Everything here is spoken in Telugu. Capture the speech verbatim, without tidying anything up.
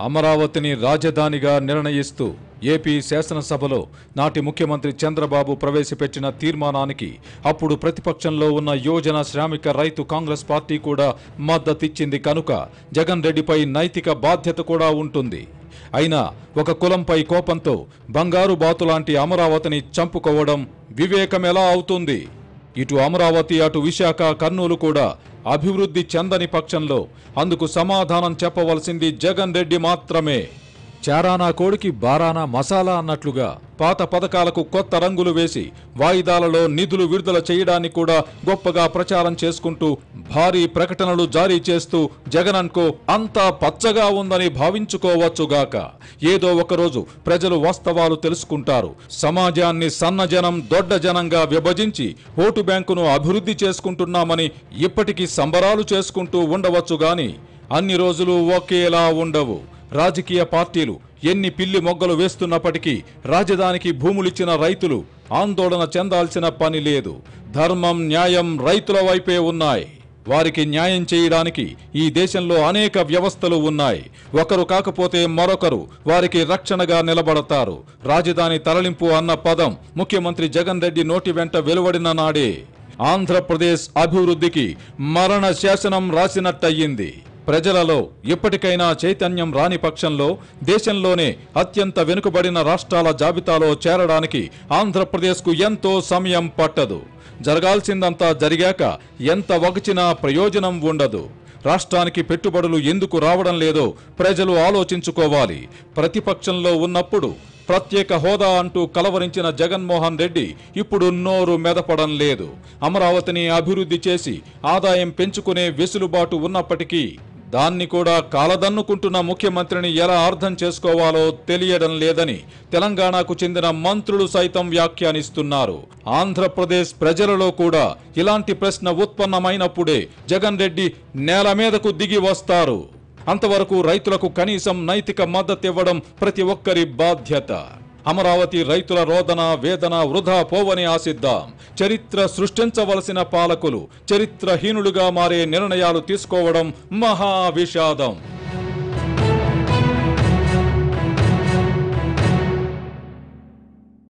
అమరావతిని రాజధానిగా నిర్ణయిస్తూ ఏపీ శాసనసభలో నాటి ముఖ్యమంత్రి చంద్రబాబు ప్రవేశపెట్టిన తీర్మానానికి అప్పుడు ప్రతిపక్షంలో ఉన్న యువజన శ్రామిక రైతు కాంగ్రెస్ పార్టీ కూడా మద్దతిచ్చింది కనుక జగన్ రెడ్డిపై నైతిక బాధ్యత కూడా ఉంటుంది. అయినా ఒక కులంపై కోపంతో బంగారు బాతులాంటి అమరావతిని చంపుకోవడం వివేకం ఎలా అవుతుంది? ఇటు అమరావతి అటు విశాఖ కర్నూలు కూడా అభివృద్ధి చెందని పక్షంలో అందుకు సమాధానం చెప్పవలసింది జగన్ రెడ్డి మాత్రమే. చారానా కోడికి బారానా మసాలా అన్నట్లుగా పాత పథకాలకు కొత్త రంగులు వేసి వాయిదాలలో నిధులు విడుదల చేయడాన్ని కూడా గొప్పగా ప్రచారం చేసుకుంటూ భారీ ప్రకటనలు జారీ చేస్తూ జగనన్కో అంతా పచ్చగా ఉందని భావించుకోవచ్చుగాక. ఏదో ఒకరోజు ప్రజలు వాస్తవాలు తెలుసుకుంటారు. సమాజాన్ని సన్నజనం దొడ్డ జనంగా విభజించి ఓటు బ్యాంకును అభివృద్ధి చేసుకుంటున్నామని ఇప్పటికీ సంబరాలు చేసుకుంటూ ఉండవచ్చు గాని అన్ని రోజులు ఒకేలా ఉండవు. రాజకీయ పార్టీలు ఎన్ని పిల్లి మొగ్గలు వేస్తున్నప్పటికీ రాజధానికి భూములిచ్చిన రైతులు ఆందోళన చెందాల్సిన పని లేదు. ధర్మం న్యాయం రైతుల వైపే ఉన్నాయి. వారికి న్యాయం చేయడానికి ఈ దేశంలో అనేక వ్యవస్థలు ఉన్నాయి. ఒకరు కాకపోతే మరొకరు వారికి రక్షణగా నిలబడతారు. రాజధాని తరలింపు అన్న పదం ముఖ్యమంత్రి జగన్ రెడ్డి నోటి వెంట వెలువడిన నాడే ఆంధ్రప్రదేశ్ అభివృద్ధికి మరణ శాసనం రాసినట్టయింది. ప్రజలలో ఎప్పటికైనా చైతన్యం రాని పక్షంలో దేశంలోనే అత్యంత వెనుకబడిన రాష్ట్రాల జాబితాలో చేరడానికి ఆంధ్రప్రదేశ్కు ఎంతో సమయం పట్టదు. జరగాల్సిందంతా జరిగాక ఎంత వగచినా ప్రయోజనం ఉండదు. రాష్ట్రానికి పెట్టుబడులు ఎందుకు రావడం లేదో ప్రజలు ఆలోచించుకోవాలి. ప్రతిపక్షంలో ఉన్నప్పుడు ప్రత్యేక హోదా అంటూ కలవరించిన జగన్మోహన్ రెడ్డి ఇప్పుడు నోరు మెదపడం లేదు. అమరావతిని అభివృద్ధి చేసి ఆదాయం పెంచుకునే వెసులుబాటు ఉన్నప్పటికీ దాన్ని కూడా కాలదన్నుకుంటున్న ముఖ్యమంత్రిని ఎలా అర్థం చేసుకోవాలో తెలియడం లేదని తెలంగాణకు చెందిన మంత్రులు సైతం వ్యాఖ్యానిస్తున్నారు. ఆంధ్రప్రదేశ్ ప్రజలలో కూడా ఇలాంటి ప్రశ్న ఉత్పన్నమైనప్పుడే జగన్ రెడ్డి నేల మీదకు దిగి వస్తారు. అంతవరకు రైతులకు కనీసం నైతిక మద్దతు ఇవ్వడం ప్రతి ఒక్కరి బాధ్యత. అమరావతి రైతుల రోదన వేదన వృధా పోవని ఆశిద్దాం. చరిత్ర సృష్టించవలసిన పాలకులు చరిత్రహీనులుగా మారే నిర్ణయాలు తీసుకోవడం మహా విషాదం.